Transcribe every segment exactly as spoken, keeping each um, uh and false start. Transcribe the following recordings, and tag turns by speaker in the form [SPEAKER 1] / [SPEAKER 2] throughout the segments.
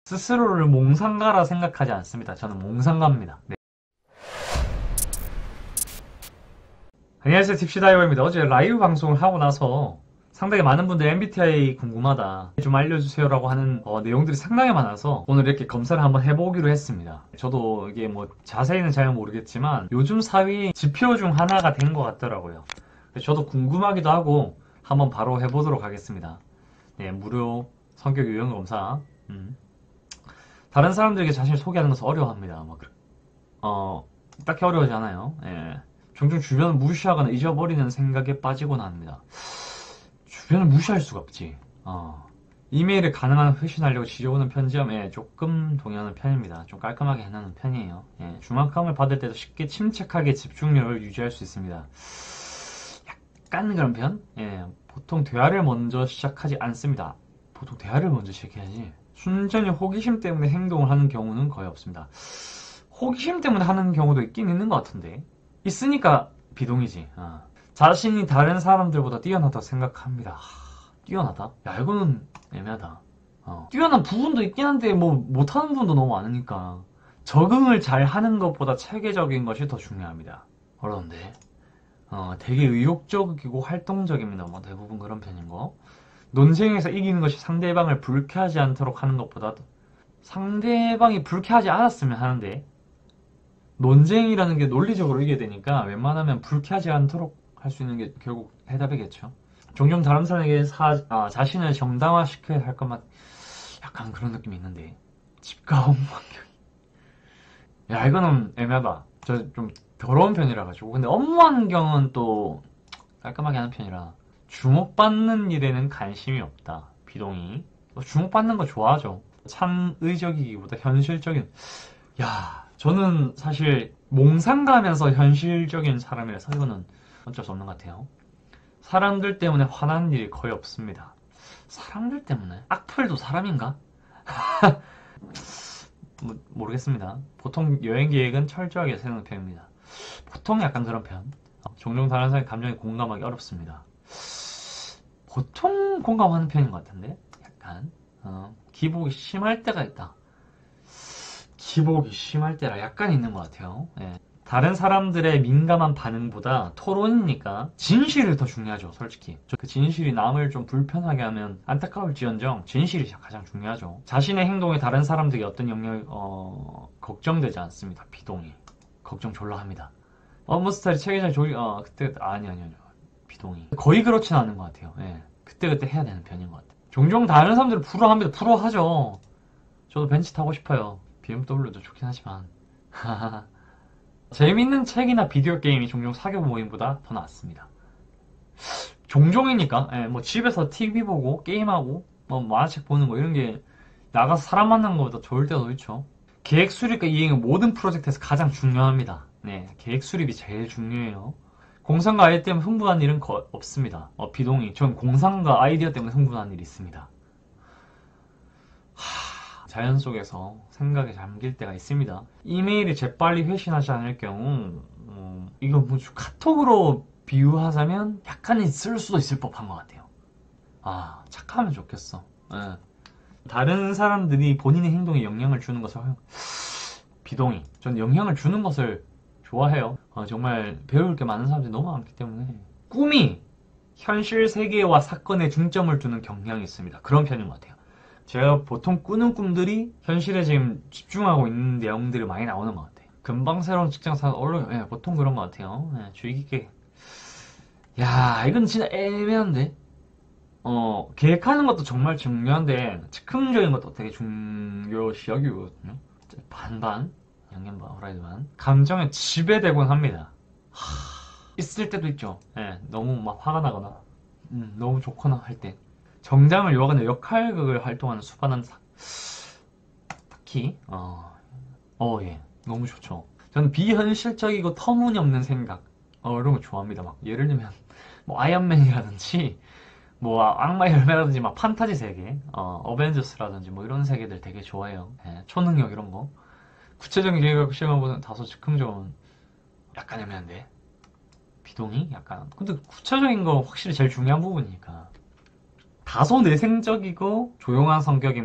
[SPEAKER 1] 스스로를 몽상가라 생각하지 않습니다. 저는 몽상가입니다. 네. 안녕하세요, 딥시다이버입니다. 어제 라이브 방송을 하고 나서 상당히 많은 분들이 엠비티아이 궁금하다, 좀 알려주세요 라고 하는 어, 내용들이 상당히 많아서 오늘 이렇게 검사를 한번 해보기로 했습니다. 저도 이게 뭐 자세히는 잘 모르겠지만 요즘 사회 지표 중 하나가 된 것 같더라고요. 저도 궁금하기도 하고 한번 바로 해보도록 하겠습니다. 네, 무료 성격 유형 검사. 음. 다른 사람들에게 자신을 소개하는 것은 어려워합니다. 뭐, 어, 딱히 어려워하지 않아요. 예. 종종 주변을 무시하거나 잊어버리는 생각에 빠지곤 합니다. 주변을 무시할 수가 없지. 어. 이메일에 가능한 회신하려고 지져오는 편지함에 조금 동의하는 편입니다. 좀 깔끔하게 해놓는 편이에요. 예. 주막함을 받을 때도 쉽게 침착하게 집중력을 유지할 수 있습니다. 약간 그런 편? 예. 보통 대화를 먼저 시작하지 않습니다. 보통 대화를 먼저 시작해야지. 순전히 호기심 때문에 행동을 하는 경우는 거의 없습니다. 호기심 때문에 하는 경우도 있긴 있는 것 같은데, 있으니까 비동이지. 어. 자신이 다른 사람들보다 뛰어나다고 생각합니다. 하, 뛰어나다? 야, 이거는 애매하다. 어. 뛰어난 부분도 있긴 한데 뭐 못하는 부분도 너무 많으니까 적응을 잘 하는 것보다 체계적인 것이 더 중요합니다. 어려운데. 어, 되게 의욕적이고 활동적입니다. 뭐 대부분 그런 편인 거. 논쟁에서 이기는 것이 상대방을 불쾌하지 않도록 하는 것보다, 상대방이 불쾌하지 않았으면 하는데, 논쟁이라는 게 논리적으로 이겨야 되니까 웬만하면 불쾌하지 않도록 할 수 있는 게 결국 해답이겠죠. 종종 다른 사람에게 사, 아, 자신을 정당화시켜야 할 것만, 약간 그런 느낌이 있는데, 집과 업무 환경. 야, 이거는 애매하다. 저 좀 더러운 편이라 가지고. 근데 업무 환경은 또 깔끔하게 하는 편이라. 주목받는 일에는 관심이 없다. 비동의. 주목받는 거 좋아하죠. 참의적이기보다 현실적인. 야, 저는 사실 몽상가면서 현실적인 사람이라서 이거는 어쩔 수 없는 것 같아요. 사람들 때문에 화나는 일이 거의 없습니다. 사람들 때문에? 악플도 사람인가? 뭐, 모르겠습니다. 보통 여행 계획은 철저하게 세우는 편입니다. 보통 약간 그런 편. 종종 다른 사람의 감정에 공감하기 어렵습니다. 보통 공감하는 편인 것 같은데? 약간 어, 기복이 심할 때가 있다. 기복이 심할 때라 약간 있는 것 같아요. 예. 다른 사람들의 민감한 반응보다 토론이니까 진실이 더 중요하죠. 솔직히 그 진실이 남을 좀 불편하게 하면 안타까울지언정 진실이 가장 중요하죠. 자신의 행동에 다른 사람들에게 어떤 영향을 어, 걱정되지 않습니다. 비동의. 걱정 졸라 합니다. 업무 스타일이 체계적인 조리 어 그때 아니 아니 아니 비동의. 거의 그렇진 않은 것 같아요. 예. 그때그때 해야 되는 편인 것 같아요. 종종 다른 사람들을 부러워합니다. 부러워하죠. 저도 벤츠 타고 싶어요. 비엠더블유도 좋긴 하지만. 재밌는 책이나 비디오 게임이 종종 사교 모임보다 더 낫습니다. 종종이니까, 예, 뭐 집에서 티비 보고 게임하고 뭐 만화책 보는 거 이런 게 나가서 사람 만나는 것보다 좋을 때도 있죠. 계획 수립과 이행은 모든 프로젝트에서 가장 중요합니다. 네, 계획 수립이 제일 중요해요. 공상과 아이디어 때문에 흥분한 일은 거, 없습니다. 어, 비동의. 전 공상과 아이디어 때문에 흥분한 일이 있습니다. 하, 자연 속에서 생각에 잠길 때가 있습니다. 이메일이 재빨리 회신하지 않을 경우 어, 이거 뭐 카톡으로 비유하자면 약간 있을 수도 있을 법한 것 같아요. 아, 착하면 좋겠어. 예. 다른 사람들이 본인의 행동에 영향을 주는 것을 비동의. 전 영향을 주는 것을 좋아해요. 어, 정말 배울 게 많은 사람들이 너무 많기 때문에. 꿈이 현실 세계와 사건에 중점을 두는 경향이 있습니다. 그런 편인 것 같아요. 제가 보통 꾸는 꿈들이 현실에 지금 집중하고 있는 내용들이 많이 나오는 것 같아요. 금방 새로운 직장 사는 어려요. 예, 보통 그런 것 같아요. 예, 주의 깊게. 야, 이건 진짜 애매한데. 어, 계획하는 것도 정말 중요한데 즉흥적인 것도 되게 중요시 여기거든요. 반반. 양념반, 후라이드반. 감정에 지배되곤 합니다. 하... 있을 때도 있죠. 예, 너무 막 화가 나거나, 음, 너무 좋거나 할 때. 정장을 요하거나 역할극을 활동하는 수반은 사... 딱히, 어, 어, 예, 너무 좋죠. 저는 비현실적이고 터무니없는 생각, 어, 이런 거 좋아합니다. 막, 예를 들면, 뭐, 아이언맨이라든지, 뭐, 악마의 열매라든지, 막, 판타지 세계, 어, 어벤져스라든지, 뭐, 이런 세계들 되게 좋아해요. 예, 초능력 이런 거. 구체적인 계획을 시험해보는 다소 즉흥적은 약간 애매한데 비동의? 약간 근데 구체적인 거 확실히 제일 중요한 부분이니까. 다소 내생적이고 조용한 성격입니다.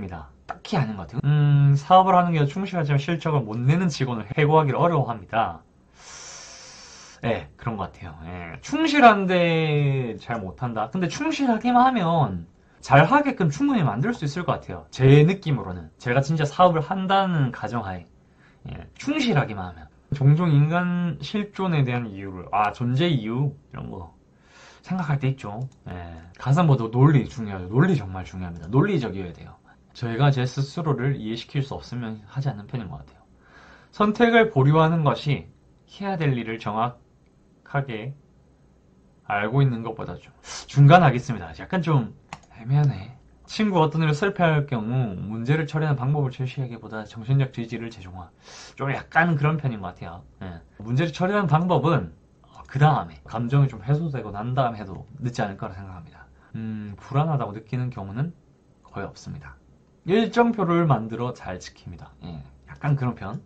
[SPEAKER 1] 딱히 아닌 것 같아요. 음, 사업을 하는 게 충실하지만 실적을 못 내는 직원을 해고하기를 어려워합니다. 예, 그런 것 같아요. 예, 충실한데 잘 못한다. 근데 충실하기만 하면 잘하게끔 충분히 만들 수 있을 것 같아요. 제 느낌으로는. 제가 진짜 사업을 한다는 가정하에. 예, 충실하기만 하면. 종종 인간 실존에 대한 이유를, 아, 존재 이유? 이런 거 생각할 때 있죠. 예, 가산보다 논리 중요하죠. 논리 정말 중요합니다. 논리적이어야 돼요. 저희가 제 스스로를 이해시킬 수 없으면 하지 않는 편인 것 같아요. 선택을 보류하는 것이 해야 될 일을 정확하게 알고 있는 것보다 좀 중간하겠습니다. 약간 좀 애매하네. 친구 어떤 일을 실패할 경우 문제를 처리하는 방법을 제시하기보다 정신적 지지를 제공하. 좀 약간 그런 편인 것 같아요. 예. 문제를 처리하는 방법은 그 다음에 감정이 좀 해소되고 난 다음에 해도 늦지 않을 거라 생각합니다. 음, 불안하다고 느끼는 경우는 거의 없습니다. 일정표를 만들어 잘 지킵니다. 예, 약간 그런 편.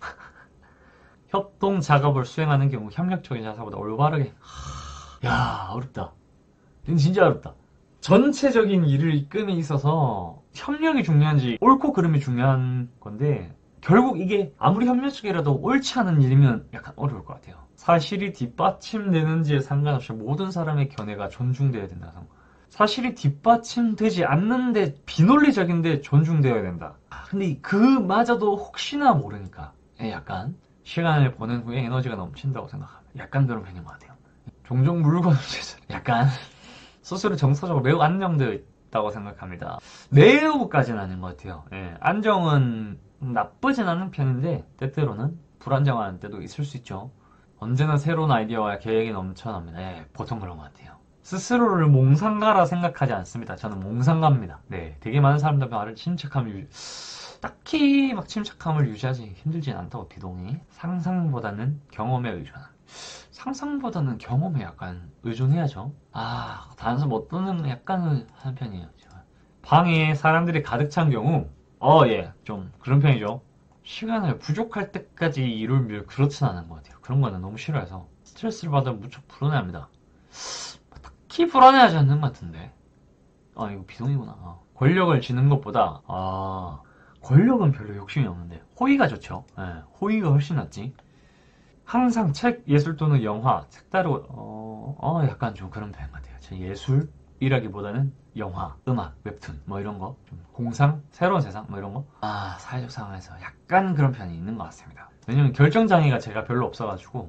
[SPEAKER 1] 협동 작업을 수행하는 경우 협력적인 자세보다 올바르게. 야, 어렵다. 이건 진짜 어렵다. 전체적인 일을 이끌에 있어서 협력이 중요한지 옳고 그름이 중요한 건데 결국 이게 아무리 협력적이라도 옳지 않은 일이면 약간 어려울 것 같아요. 사실이 뒷받침되는지에 상관없이 모든 사람의 견해가 존중되어야 된다. 사실이 뒷받침되지 않는데 비논리적인데 존중되어야 된다. 근데 그마저도 혹시나 모르니까 약간 시간을 보낸 후에 에너지가 넘친다고 생각합니다. 약간 그런 편인 것 같아요. 종종 물건을 약간 스스로 정서적으로 매우 안정되어 있다고 생각합니다. 매우까지는 아닌 것 같아요. 예, 안정은 나쁘진 않은 편인데 때때로는 불안정한 때도 있을 수 있죠. 언제나 새로운 아이디어와 계획이 넘쳐납니다. 예, 보통 그런 것 같아요. 스스로를 몽상가라 생각하지 않습니다. 저는 몽상가입니다. 네, 되게 많은 사람들 말을 침착함을 유... 딱히 막 침착함을 유지하지 힘들진 않다고 비동의. 상상보다는 경험에 의존한. 상상보다는 경험에 약간 의존해야죠. 아, 단서 못 듣는 약간은 하는 편이에요. 제가. 방에 사람들이 가득 찬 경우, 어, 예, 좀 그런 편이죠. 시간을 부족할 때까지 일을 밀 그렇진 않은 것 같아요. 그런 거는 너무 싫어해서 스트레스를 받으면 무척 불안해합니다. 딱히 불안해하지 않는 것 같은데. 아, 이거 비동이구나. 아, 권력을 지는 것보다 아, 권력은 별로 욕심이 없는데 호의가 좋죠. 예, 호의가 훨씬 낫지. 항상 책, 예술 또는 영화, 색다르고 어, 어 약간 좀 그런 편 같아요. 제 예술이라기보다는 영화, 음악, 웹툰 뭐 이런 거, 좀 공상, 새로운 세상 뭐 이런 거. 아, 사회적 상황에서 약간 그런 편이 있는 것 같습니다. 왜냐면 결정장애가 제가 별로 없어가지고.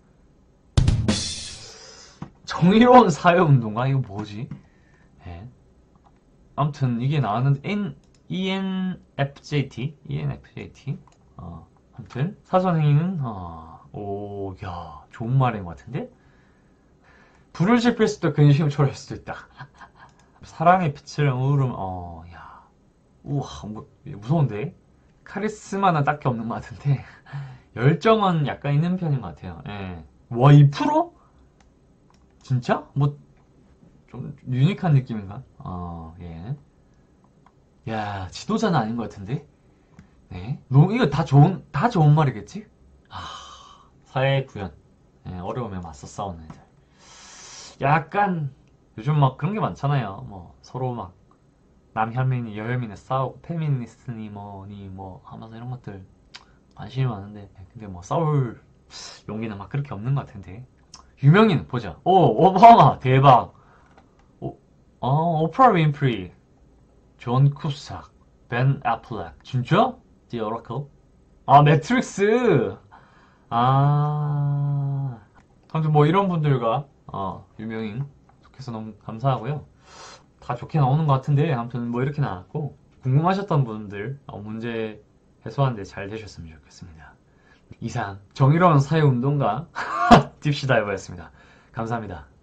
[SPEAKER 1] 정의로운 사회운동가? 이거 뭐지? 예. 아무튼 이게 나왔는데 N, 이엔에프제이티? 이엔에프제이티? 어, 아무튼 사선행위는 어, 오, 야, 좋은 말인 것 같은데? 불을 지필 수도 근심을 초래할 수도 있다. 사랑의 빛을 우름, 어, 야, 우와, 뭐, 무서운데? 카리스마는 딱히 없는 것 같은데, 열정은 약간 있는 편인 것 같아요. 예. 와, 이 퍼센트? 진짜? 뭐, 좀 유니크한 느낌인가? 어, 예. 야, 지도자는 아닌 것 같은데? 네. 너, 이거 다 좋은, 다 좋은 말이겠지? 아, 사회 구현. 예, 어려움에 맞서 싸우는 애들. 약간, 요즘 막 그런 게 많잖아요. 뭐, 서로 막, 남혈민이 여혈민에 싸우고, 페미니스트니 뭐니 뭐, 하면서 이런 것들 관심이 많은데, 근데 뭐, 싸울 용기는 막 그렇게 없는 것 같은데. 유명인, 보자. 오, 오바마, 대박. 오, 어, 오프라 윈프리, 존 쿠삭, 벤 애플렉. 진짜? The Oracle? 아, 매트릭스! 아, 아무튼 뭐 이런 분들과 어, 유명인 좋게서 너무 감사하고요. 다 좋게 나오는 것 같은데 아무튼 뭐 이렇게 나왔고 궁금하셨던 분들 어, 문제 해소하는데 잘 되셨으면 좋겠습니다. 이상 정의로운 사회운동가 딥시다이버였습니다. 감사합니다.